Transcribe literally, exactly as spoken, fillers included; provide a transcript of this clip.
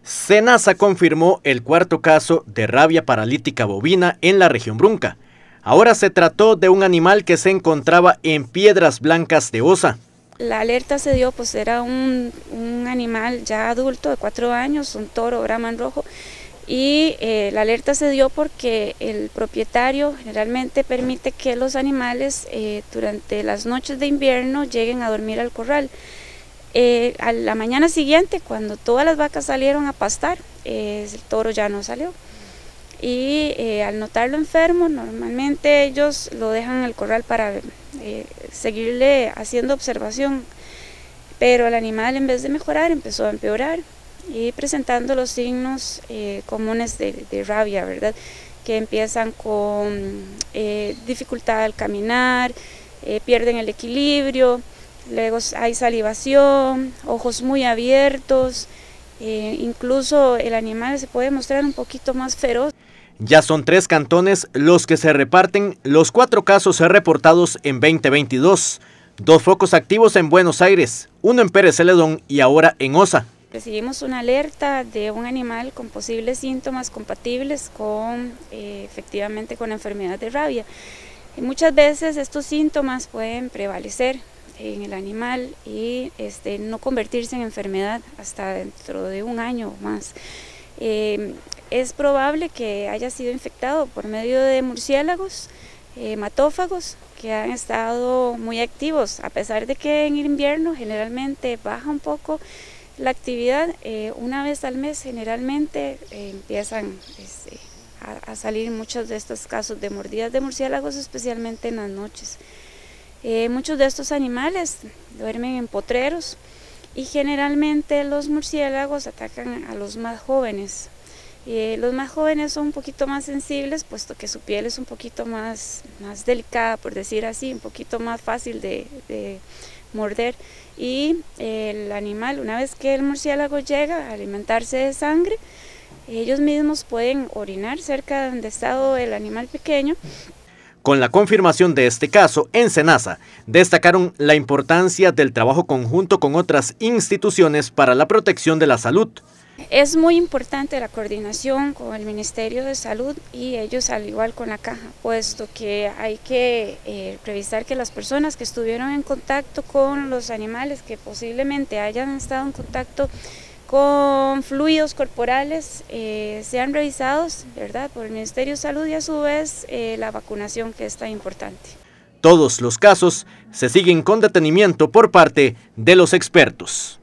SENASA confirmó el cuarto caso de rabia paralítica bovina en la región Brunca. Ahora se trató de un animal que se encontraba en Piedras Blancas de Osa. La alerta se dio, pues era un, un animal ya adulto de cuatro años, un toro Brahman rojo, y eh, la alerta se dio porque el propietario generalmente permite que los animales eh, durante las noches de invierno lleguen a dormir al corral. Eh, a la mañana siguiente, cuando todas las vacas salieron a pastar, eh, el toro ya no salió. Y eh, al notarlo enfermo, normalmente ellos lo dejan en el corral para eh, seguirle haciendo observación, pero el animal, en vez de mejorar, empezó a empeorar y presentando los signos eh, comunes de, de rabia, ¿verdad? Que empiezan con eh, dificultad al caminar, eh, pierden el equilibrio, luego hay salivación, ojos muy abiertos, eh, incluso el animal se puede mostrar un poquito más feroz. Ya son tres cantones los que se reparten los cuatro casos reportados en veinte veintidós. Dos focos activos en Buenos Aires, uno en Pérez Celedón y ahora en Osa. Recibimos una alerta de un animal con posibles síntomas compatibles con, eh, efectivamente, con la enfermedad de rabia. Y muchas veces estos síntomas pueden prevalecer en el animal y este, no convertirse en enfermedad hasta dentro de un año o más. Eh, es probable que haya sido infectado por medio de murciélagos, eh, hematófagos, que han estado muy activos, a pesar de que en invierno generalmente baja un poco la actividad. Eh, una vez al mes generalmente eh, empiezan este, a, a salir muchos de estos casos de mordidas de murciélagos, especialmente en las noches. Eh, muchos de estos animales duermen en potreros y generalmente los murciélagos atacan a los más jóvenes. Eh, los más jóvenes son un poquito más sensibles, puesto que su piel es un poquito más, más delicada, por decir así, un poquito más fácil de, de morder. Y eh, el animal, una vez que el murciélago llega a alimentarse de sangre, ellos mismos pueden orinar cerca de donde ha estado el animal pequeño. Con la confirmación de este caso, en SENASA destacaron la importancia del trabajo conjunto con otras instituciones para la protección de la salud. Es muy importante la coordinación con el Ministerio de Salud y ellos al igual con la caja, puesto que hay que eh, revisar que las personas que estuvieron en contacto con los animales, que posiblemente hayan estado en contacto con fluidos corporales, eh, sean revisados, ¿verdad?, por el Ministerio de Salud y a su vez eh, la vacunación, que es tan importante. Todos los casos se siguen con detenimiento por parte de los expertos.